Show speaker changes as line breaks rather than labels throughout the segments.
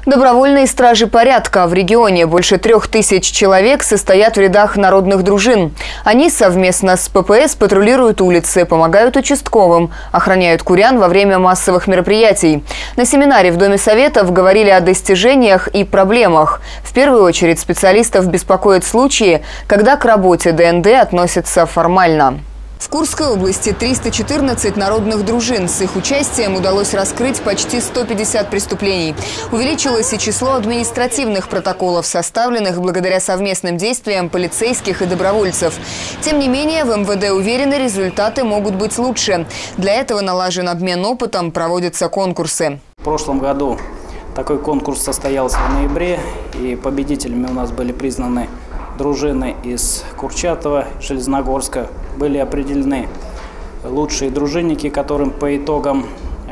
Добровольные стражи порядка. В регионе больше 3000 человек состоят в рядах народных дружин. Они совместно с ППС патрулируют улицы, помогают участковым, охраняют курян во время массовых мероприятий. На семинаре в Доме Советов говорили о достижениях и проблемах. В первую очередь специалистов беспокоят случаи, когда к работе ДНД относятся формально. В Курской области 314 народных дружин. С их участием удалось раскрыть почти 150 преступлений. Увеличилось и число административных протоколов, составленных благодаря совместным действиям полицейских и добровольцев. Тем не менее, в МВД уверены, результаты могут быть лучше. Для этого налажен обмен опытом, проводятся конкурсы.
В прошлом году такой конкурс состоялся в ноябре, и победителями у нас были признаны дружины из Курчатова, Железногорска. Были определены лучшие дружинники, которым по итогам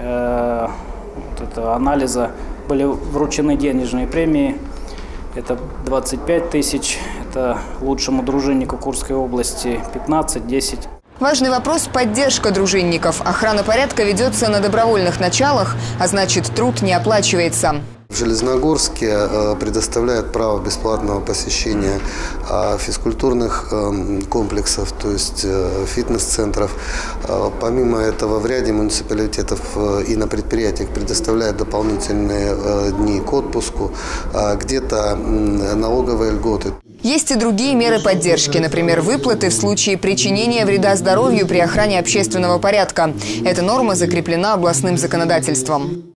анализа были вручены денежные премии. Это 25 тысяч, это лучшему дружиннику Курской области 15-10.
Важный вопрос – поддержка дружинников. Охрана порядка ведется на добровольных началах, а значит, труд не оплачивается.
В Железногорске предоставляют право бесплатного посещения физкультурных комплексов, то есть фитнес-центров. Помимо этого, в ряде муниципалитетов и на предприятиях предоставляют дополнительные дни к отпуску, где-то налоговые льготы.
Есть и другие меры поддержки, например, выплаты в случае причинения вреда здоровью при охране общественного порядка. Эта норма закреплена областным законодательством.